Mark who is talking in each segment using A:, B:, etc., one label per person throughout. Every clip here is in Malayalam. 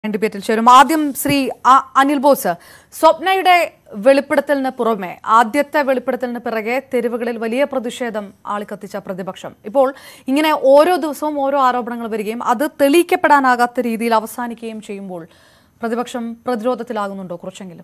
A: ഡിബേറ്റിൽ ചേരും. ആദ്യം ശ്രീ അനിൽ ബോസ്, സ്വപ്നയുടെ വെളിപ്പെടുത്തലിന് പുറമെ ആദ്യത്തെ വെളിപ്പെടുത്തലിന് പിറകെ തെരുവുകളിൽ വലിയ പ്രതിഷേധം ആളിക്കത്തിച്ച പ്രതിപക്ഷം ഇപ്പോൾ ഇങ്ങനെ ഓരോ ദിവസവും ഓരോ ആരോപണങ്ങൾ വരികയും അത് തെളിയിക്കപ്പെടാനാകാത്ത രീതിയിൽ അവസാനിക്കുകയും ചെയ്യുമ്പോൾ പ്രതിപക്ഷം പ്രതിരോധത്തിലാകുന്നുണ്ടോ? കുറച്ചെങ്കിലും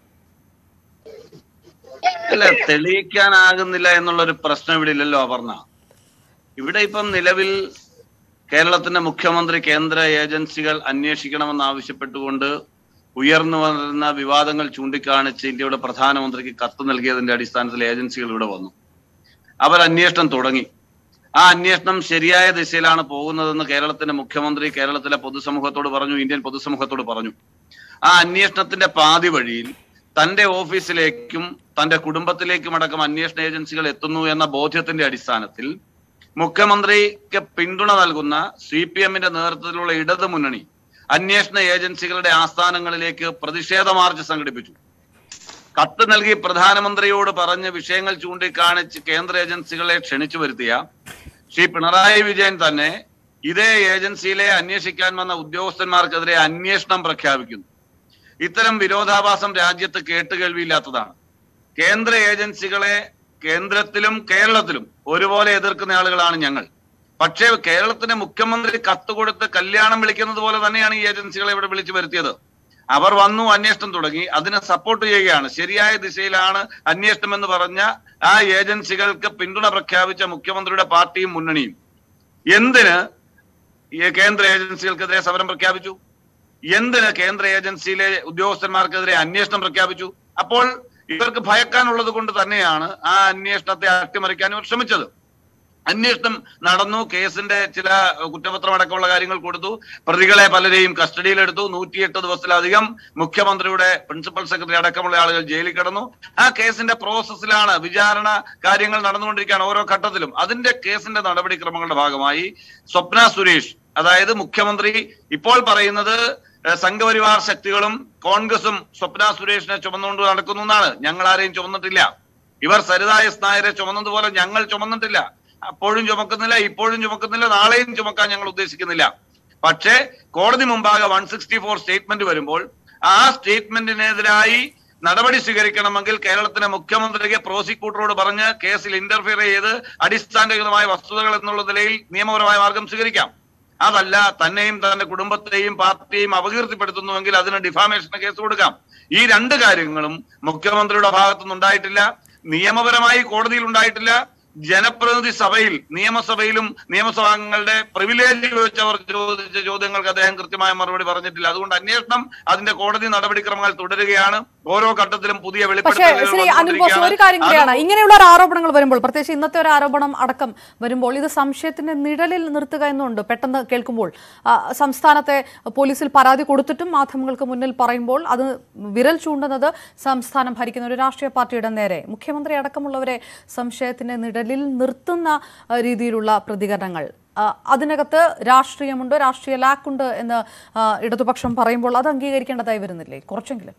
B: അല്ല, തെളിയിക്കാനാകുന്നില്ല എന്നുള്ളൊരു പ്രശ്നം ഇവിടെ ഇല്ലല്ലോ അപർണ. ഇവിടെ ഇപ്പം നിലവിൽ കേരളത്തിന്റെ മുഖ്യമന്ത്രി കേന്ദ്ര ഏജൻസികൾ അന്വേഷിക്കണമെന്ന് ആവശ്യപ്പെട്ടുകൊണ്ട് ഉയർന്നു വരുന്ന വിവാദങ്ങൾ ചൂണ്ടിക്കാണിച്ച് ഇന്ത്യയുടെ പ്രധാനമന്ത്രിക്ക് കത്ത് നൽകിയതിന്റെ അടിസ്ഥാനത്തിൽ ഏജൻസികൾ ഇവിടെ വന്നു. അവർ അന്വേഷണം തുടങ്ങി. ആ അന്വേഷണം ശരിയായ ദിശയിലാണ് പോകുന്നതെന്ന് കേരളത്തിന്റെ മുഖ്യമന്ത്രി കേരളത്തിലെ പൊതുസമൂഹത്തോട് പറഞ്ഞു, ഇന്ത്യൻ പൊതുസമൂഹത്തോട് പറഞ്ഞു. ആ അന്വേഷണത്തിന്റെ പാതി വഴിയിൽ തന്റെ ഓഫീസിലേക്കും തന്റെ കുടുംബത്തിലേക്കും അടക്കം അന്വേഷണ ഏജൻസികൾ എത്തുന്നു എന്ന ബോധ്യത്തിന്റെ അടിസ്ഥാനത്തിൽ മുഖ്യമന്ത്രിക്ക് പിന്തുണ നൽകുന്ന CPM-ന്റെ നേതൃത്വത്തിലുള്ള ഇടത് മുന്നണി അന്വേഷണ ഏജൻസികളുടെ ആസ്ഥാനങ്ങളിലേക്ക് പ്രതിഷേധ മാർച്ച് സംഘടിപ്പിച്ചു. കത്ത് നൽകി പ്രധാനമന്ത്രിയോട് പറഞ്ഞ് വിഷയങ്ങൾ ചൂണ്ടിക്കാണിച്ച് കേന്ദ്ര ഏജൻസികളെ ക്ഷണിച്ചു വരുത്തിയ ശ്രീ പിണറായി വിജയൻ തന്നെ ഇതേ ഏജൻസിയിലെ അന്വേഷിക്കാൻ വന്ന ഉദ്യോഗസ്ഥന്മാർക്കെതിരെ അന്വേഷണം പ്രഖ്യാപിക്കുന്നു. ഇത്തരം വിരോധാഭാസം രാജ്യത്ത് കേട്ടുകേൾവിയില്ലാത്തതാണ്. കേന്ദ്ര ഏജൻസികളെ കേന്ദ്രത്തിലും കേരളത്തിലും ഒരുപോലെ എതിർക്കുന്ന ആളുകളാണ് ഞങ്ങൾ. പക്ഷേ കേരളത്തിന്റെ മുഖ്യമന്ത്രി കത്ത് കൊടുത്ത് കല്യാണം വിളിക്കുന്നത് പോലെ തന്നെയാണ് ഈ ഏജൻസികളെ ഇവിടെ വിളിച്ചു വരുത്തിയത്. അവർ വന്നു, അന്വേഷണം തുടങ്ങി, അതിനെ സപ്പോർട്ട് ചെയ്യുകയാണ്. ശരിയായ ദിശയിലാണ് അന്വേഷണം എന്ന് പറഞ്ഞ ആ ഏജൻസികൾക്ക് പിന്തുണ പ്രഖ്യാപിച്ച മുഖ്യമന്ത്രിയുടെ പാർട്ടിയും മുന്നണിയും എന്തിന് ഈ കേന്ദ്ര ഏജൻസികൾക്കെതിരെ സമരം പ്രഖ്യാപിച്ചു? എന്തിന് കേന്ദ്ര ഏജൻസിയിലെ ഉദ്യോഗസ്ഥന്മാർക്കെതിരെ അന്വേഷണം പ്രഖ്യാപിച്ചു? അപ്പോൾ ഇവർക്ക് ഭയക്കാനുള്ളത് കൊണ്ട് തന്നെയാണ് ആ അന്വേഷണത്തെ അട്ടിമറിക്കാൻ ഇവർ ശ്രമിച്ചത്. അന്വേഷണം നടന്നു. കേസിന്റെ ചില കുറ്റപത്രം അടക്കമുള്ള കാര്യങ്ങൾ കൊടുത്തു. പ്രതികളെ പലരെയും കസ്റ്റഡിയിലെടുത്തു. 108 ദിവസത്തിലധികം മുഖ്യമന്ത്രിയുടെ പ്രിൻസിപ്പൽ സെക്രട്ടറി അടക്കമുള്ള ആളുകൾ ജയിലിൽ കിടന്നു. ആ കേസിന്റെ പ്രോസസ്സിലാണ്. വിചാരണ കാര്യങ്ങൾ നടന്നുകൊണ്ടിരിക്കുകയാണ് ഓരോ ഘട്ടത്തിലും. അതിന്റെ കേസിന്റെ നടപടിക്രമങ്ങളുടെ ഭാഗമായി സ്വപ്ന സുരേഷ്, അതായത് മുഖ്യമന്ത്രി ഇപ്പോൾ പറയുന്നത് സംഘപരിവാർ ശക്തികളും കോൺഗ്രസും സ്വപ്ന സുരേഷിനെ ചുമന്നുകൊണ്ട് നടക്കുന്നു എന്നാണ്. ഞങ്ങൾ ആരെയും ചുമന്നിട്ടില്ല. ഇവർ സരിത എസ് നായരെ ചുമന്നതുപോലെ ഞങ്ങൾ ചുമന്നിട്ടില്ല. അപ്പോഴും ചുമക്കുന്നില്ല, ഇപ്പോഴും ചുമക്കുന്നില്ല, നാളെയും ചുമക്കാൻ ഞങ്ങൾ ഉദ്ദേശിക്കുന്നില്ല. പക്ഷേ കോടതി മുമ്പാകെ 164 സ്റ്റേറ്റ്മെന്റ് വരുമ്പോൾ ആ സ്റ്റേറ്റ്മെന്റിനെതിരായി നടപടി സ്വീകരിക്കണമെങ്കിൽ കേരളത്തിലെ മുഖ്യമന്ത്രിക്ക് പ്രോസിക്യൂട്ടറോട് പറഞ്ഞ് കേസിൽ ഇന്റർഫിയർ ചെയ്ത് അടിസ്ഥാനരഹിതമായ വസ്തുതകൾ എന്നുള്ള നിലയിൽ നിയമപരമായ മാർഗം സ്വീകരിക്കാം. അതല്ല, തന്നെയും തന്റെ കുടുംബത്തെയും പാർട്ടിയെയും അപകീർത്തിപ്പെടുത്തുന്നുവെങ്കിൽ അതിന് ഡിഫാമേഷൻ കേസ് കൊടുക്കാം. ഈ രണ്ട് കാര്യങ്ങളും മുഖ്യമന്ത്രിയുടെ ഭാഗത്തുനിന്നുണ്ടായിട്ടില്ല. നിയമപരമായി കോടതിയിൽ ഉണ്ടായിട്ടില്ല. ജനപ്രതിനിധി സഭയിൽ, നിയമസഭയിലും നിയമസഭാംഗങ്ങളുടെ പ്രിവിലേജ് വെച്ച് അവർ ചോദിച്ച ചോദ്യങ്ങൾക്ക് അദ്ദേഹം കൃത്യമായ മറുപടി പറഞ്ഞിട്ടില്ല. അതുകൊണ്ട് അന്വേഷണം, അതിന്റെ കോടതി നടപടിക്രമങ്ങൾ തുടരുകയാണ്. ഓരോ ഘട്ടത്തിലും പുതിയ
A: വെളിപ്പെടുത്തലുകൾ. ഒരു കാര്യം കൂടിയാണ്, ഇങ്ങനെയുള്ള ഒരു ആരോപണങ്ങൾ വരുമ്പോൾ, പ്രത്യേകിച്ച് ഇന്നത്തെ ഒരു ആരോപണം അടക്കം വരുമ്പോൾ, ഇത് സംശയത്തിന്റെ നിഴലിൽ നിർത്തുക എന്നുണ്ട്. പെട്ടെന്ന് കേൾക്കുമ്പോൾ സംസ്ഥാനത്തെ പോലീസിൽ പരാതി കൊടുത്തിട്ടും മാധ്യമങ്ങൾക്ക് മുന്നിൽ പറയുമ്പോൾ അത് വിരൽ ചൂണ്ടുന്നത് സംസ്ഥാനം ഭരിക്കുന്ന ഒരു രാഷ്ട്രീയ പാർട്ടിയുടെ നേരെ, മുഖ്യമന്ത്രി അടക്കമുള്ളവരെ സംശയത്തിന്റെ നിഴലിൽ നിർത്തുന്ന രീതിയിലുള്ള പ്രതികരണങ്ങൾ. അതിനകത്ത് രാഷ്ട്രീയമുണ്ട്, രാഷ്ട്രീയ ലാക്കുണ്ട് എന്ന് ഇടതുപക്ഷം പറയുമ്പോൾ അത് അംഗീകരിക്കേണ്ടതായി വരുന്നില്ലേ? കുറച്ചെങ്കിലും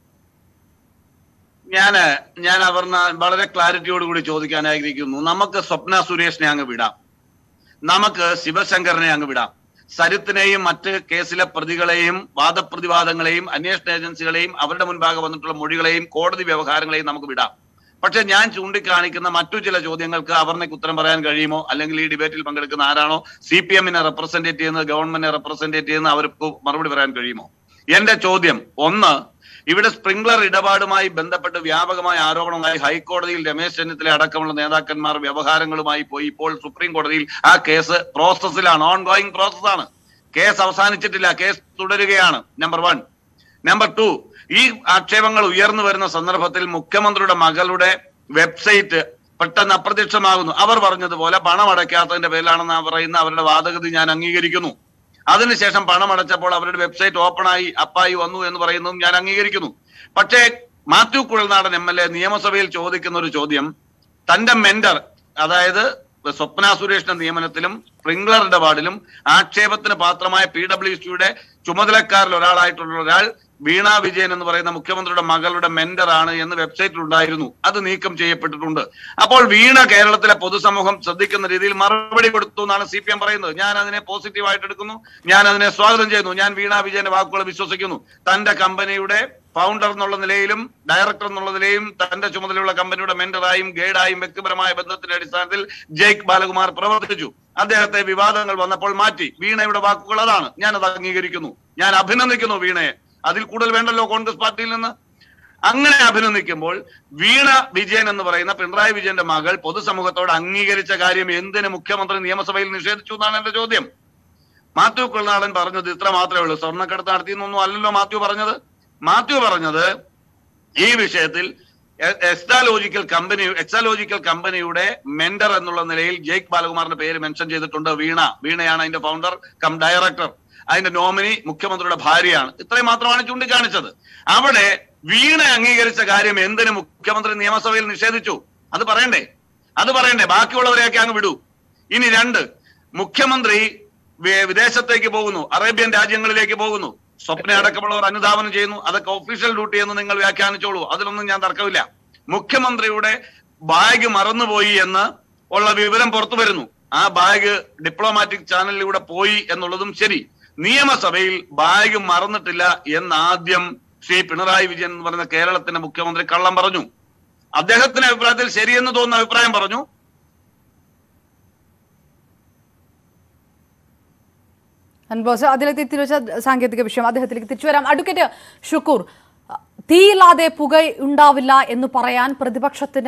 B: ഞാൻ അപർണ വളരെ ക്ലാരിറ്റിയോടുകൂടി ചോദിക്കാൻ ആഗ്രഹിക്കുന്നു. നമുക്ക് സ്വപ്ന സുരേഷിനെ അങ്ങ് വിടാം, നമുക്ക് ശിവശങ്കറിനെ അങ്ങ് വിടാം, സരിത്തിനെയും മറ്റ് കേസിലെ പ്രതികളെയും വാദപ്രതിവാദങ്ങളെയും അന്വേഷണ ഏജൻസികളെയും അവരുടെ മുൻപാകെ വന്നിട്ടുള്ള മൊഴികളെയും കോടതി വ്യവഹാരങ്ങളെയും നമുക്ക് വിടാം. പക്ഷെ ഞാൻ ചൂണ്ടിക്കാണിക്കുന്ന മറ്റു ചില ചോദ്യങ്ങൾക്ക് അപർണയ്ക്ക് ഉത്തരം പറയാൻ കഴിയുമോ? അല്ലെങ്കിൽ ഈ ഡിബേറ്റിൽ പങ്കെടുക്കുന്ന ആരാണോ CPM-നെ റെപ്രസെന്റേറ്റ് ചെയ്യുന്നത്, ഗവൺമെന്റിനെ റെപ്രസെന്റേറ്റ് ചെയ്യുന്നത്, അവർക്ക് മറുപടി പറയാൻ കഴിയുമോ? എന്റെ ചോദ്യം ഒന്ന്, ഇവിടെ സ്പ്രിംഗ്ലർ ഇടപാടുമായി ബന്ധപ്പെട്ട് വ്യാപകമായ ആരോപണമായി ഹൈക്കോടതിയിൽ രമേശ് ചെന്നിത്തല അടക്കമുള്ള നേതാക്കന്മാർ വ്യവഹാരങ്ങളുമായി പോയി. ഇപ്പോൾ സുപ്രീം കോടതിയിൽ ആ കേസ് പ്രോസസ്സിലാണ്, ഓൺ ഗോയിങ് പ്രോസസ്സാണ്. കേസ് അവസാനിച്ചിട്ടില്ല, കേസ് തുടരുകയാണ്. നമ്പർ 1. നമ്പർ 2, ഈ ആക്ഷേപങ്ങൾ ഉയർന്നു വരുന്ന സന്ദർഭത്തിൽ മുഖ്യമന്ത്രിയുടെ മകളുടെ വെബ്സൈറ്റ് പെട്ടെന്ന് അപ്രത്യക്ഷമാകുന്നു. അവർ പറഞ്ഞതുപോലെ പണം അടയ്ക്കാത്തതിന്റെ പേരിലാണെന്ന് പറയുന്ന അവരുടെ വാദഗതി ഞാൻ അംഗീകരിക്കുന്നു. അതിനുശേഷം പണം അടച്ചപ്പോൾ അവരുടെ വെബ്സൈറ്റ് ഓപ്പണായി അപ്പായി വന്നു എന്ന് പറയുന്നതും ഞാൻ അംഗീകരിക്കുന്നു. പക്ഷേ മാത്യു കുഴൽനാടൻ MLA നിയമസഭയിൽ ചോദിക്കുന്ന ഒരു ചോദ്യം, തന്റെ മെന്റർ, അതായത് സ്വപ്ന സുരേഷിന്റെ നിയമനത്തിലും സ്പ്രിംഗ്ലർ ഇടപാടിലും ആക്ഷേപത്തിന് പാത്രമായ PWCയുടെ ചുമതലക്കാരിൽ ഒരാളായിട്ടുള്ള ഒരാൾ വീണ വിജയൻ എന്ന് പറയുന്ന മുഖ്യമന്ത്രിയുടെ മകളുടെ മെന്റർ ആണ് എന്ന് വെബ്സൈറ്റിൽ ഉണ്ടായിരുന്നു. അത് നീക്കം ചെയ്യപ്പെട്ടിട്ടുണ്ട്. അപ്പോൾ വീണ കേരളത്തിലെ പൊതുസമൂഹം ശ്രദ്ധിക്കുന്ന രീതിയിൽ മറുപടി കൊടുത്തു എന്നാണ് CPM പറയുന്നത്. ഞാൻ അതിനെ പോസിറ്റീവായിട്ട് എടുക്കുന്നു, ഞാൻ അതിനെ സ്വാഗതം ചെയ്യുന്നു. ഞാൻ വീണ വിജയന്റെ വാക്കുകൾ വിശ്വസിക്കുന്നു. തന്റെ കമ്പനിയുടെ ഫൗണ്ടർ എന്നുള്ള നിലയിലും ഡയറക്ടർ എന്നുള്ള നിലയും തന്റെ ചുമതലയുള്ള കമ്പനിയുടെ മെന്ററായും ഗൈഡായും വ്യക്തിപരമായ ബന്ധത്തിന്റെ അടിസ്ഥാനത്തിൽ ജയ്ക്ക് ബാലകുമാർ പ്രവർത്തിച്ചു. അദ്ദേഹത്തെ വിവാദങ്ങൾ വന്നപ്പോൾ മാറ്റി. വീണയുടെ വാക്കുകൾ അതാണ്. ഞാൻ അത് അംഗീകരിക്കുന്നു, ഞാൻ അഭിനന്ദിക്കുന്നു വീണയെ. അതിൽ കൂടുതൽ വേണ്ടല്ലോ കോൺഗ്രസ് പാർട്ടിയിൽ നിന്ന്. അങ്ങനെ അഭിനന്ദിക്കുമ്പോൾ വീണ വിജയൻ എന്ന് പറയുന്ന പിണറായി വിജയന്റെ മകൾ പൊതുസമൂഹത്തോട് അംഗീകരിച്ച കാര്യം എന്തിന് മുഖ്യമന്ത്രി നിയമസഭയിൽ നിഷേധിച്ചു എന്നാണ് എന്റെ ചോദ്യം. മാത്യു കൊള്ളനാടൻ പറഞ്ഞത് ഇത്ര മാത്രമേ ഉള്ളൂ. സ്വർണ്ണക്കടത്ത് നടത്തിയെന്നൊന്നും അല്ലല്ലോ മാത്യു പറഞ്ഞത്. മാത്യു പറഞ്ഞത് ഈ വിഷയത്തിൽ എക്സാലോജിക്കൽ കമ്പനിയുടെ മെന്റർ എന്നുള്ള നിലയിൽ ജയ്ക്ക് ബാലകുമാറിന്റെ പേര് മെൻഷൻ ചെയ്തിട്ടുണ്ട്. വീണയാണ് അതിന്റെ ഫൗണ്ടർ കം ഡയറക്ടർ. അതിന്റെ നോമിനി മുഖ്യമന്ത്രിയുടെ ഭാര്യയാണ്. ഇത്രയും മാത്രമാണ് ചൂണ്ടിക്കാണിച്ചത്. അവിടെ വീണ അംഗീകരിച്ച കാര്യം എന്തിന് മുഖ്യമന്ത്രി നിയമസഭയിൽ നിഷേധിച്ചു? അത് പറയണ്ടേ? ബാക്കിയുള്ളവരെയൊക്കെ അങ്ങ് വിടൂ. ഇനി 2, മുഖ്യമന്ത്രി വിദേശത്തേക്ക് പോകുന്നു, അറേബ്യൻ രാജ്യങ്ങളിലേക്ക് പോകുന്നു. സ്വപ്ന അടക്കമുള്ളവർ അനുധാവനം ചെയ്യുന്നു. അതൊക്കെ ഒഫീഷ്യൽ ഡ്യൂട്ടി എന്ന് നിങ്ങൾ വ്യാഖ്യാനിച്ചോളൂ, അതിലൊന്നും ഞാൻ തർക്കമില്ല. മുഖ്യമന്ത്രിയുടെ ബാഗ് മറന്നുപോയി എന്ന് ഉള്ള വിവരം പുറത്തു വരുന്നു. ആ ബാഗ് ഡിപ്ലോമാറ്റിക് ചാനലിലൂടെ പോയി എന്നുള്ളതും ശരി. നിയമസഭയിൽ ബാഗ് മറന്നിട്ടില്ല എന്നാദ്യം ശ്രീ പിണറായി വിജയൻ എന്ന് പറയുന്ന കേരളത്തിന്റെ മുഖ്യമന്ത്രി കള്ളം പറഞ്ഞു. അദ്ദേഹത്തിന്റെ അഭിപ്രായത്തിൽ ശരിയെന്ന് തോന്നുന്ന അഭിപ്രായം പറഞ്ഞു.
A: അൻബോസ്, അതിലേക്ക് തിരിച്ച സാങ്കേതിക വിഷയം അദ്ദേഹത്തിലേക്ക് തിരിച്ചു വരാം. അഡ്വക്കേറ്റ് ഷുക്കൂർ, തീയില്ലാതെ പുക ഉണ്ടാവില്ല എന്ന് പറയാൻ പ്രതിപക്ഷത്തിന്